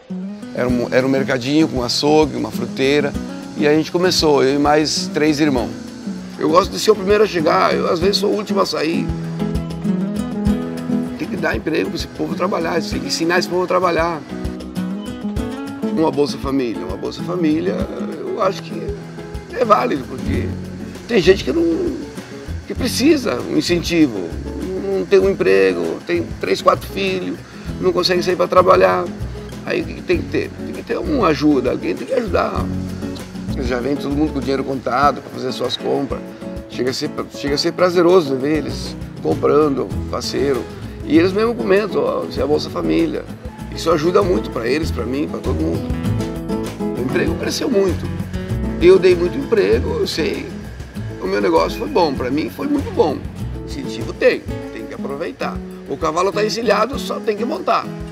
Era um mercadinho com um açougue, uma fruteira, e a gente começou, eu e mais 3 irmãos. Eu gosto de ser o primeiro a chegar, eu às vezes sou o último a sair. Tem que dar emprego para esse povo trabalhar, tem que ensinar esse povo a trabalhar. Uma Bolsa Família, eu acho que é válido, porque tem gente que precisa um incentivo, não tem um emprego, tem 3, 4 filhos, não consegue sair para trabalhar. Aí o que tem que ter? Tem que ter uma ajuda, alguém tem que ajudar. Já vem todo mundo com dinheiro contado para fazer suas compras. Chega a ser prazeroso ver eles comprando, faceiro. E eles mesmo comentam, ó, isso é a Bolsa Família. Isso ajuda muito para eles, para mim, para todo mundo. O emprego cresceu muito. Eu dei muito emprego, eu sei. O meu negócio foi bom, para mim foi muito bom. Incentivo tem que aproveitar. O cavalo está encilhado, só tem que montar.